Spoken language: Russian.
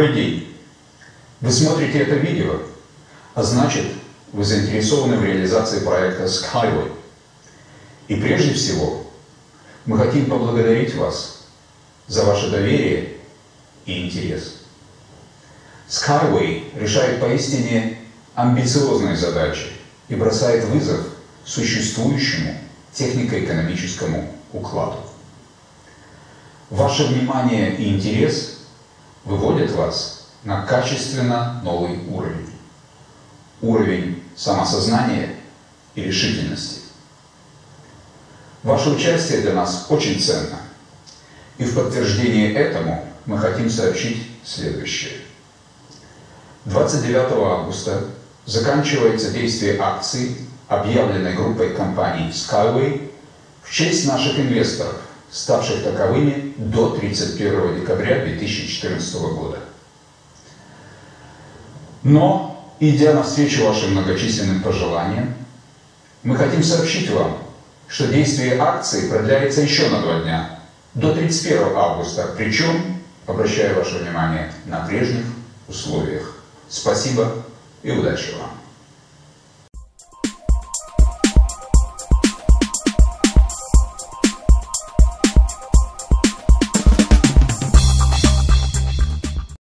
Добрый день! Вы смотрите это видео, а значит, вы заинтересованы в реализации проекта Skyway. И прежде всего, мы хотим поблагодарить вас за ваше доверие и интерес. Skyway решает поистине амбициозные задачи и бросает вызов существующему технико-экономическому укладу. Ваше внимание и интерес выводят вас на качественно новый уровень. Уровень самосознания и решительности. Ваше участие для нас очень ценно. И в подтверждение этому мы хотим сообщить следующее. 29 августа заканчивается действие акции, объявленной группой компаний Skyway в честь наших инвесторов, ставших таковыми до 31 декабря 2014 года. Но, идя навстречу вашим многочисленным пожеланиям, мы хотим сообщить вам, что действие акции продляется еще на 2 дня, до 31 августа, причем, обращаю ваше внимание, на прежних условиях. Спасибо и удачи вам!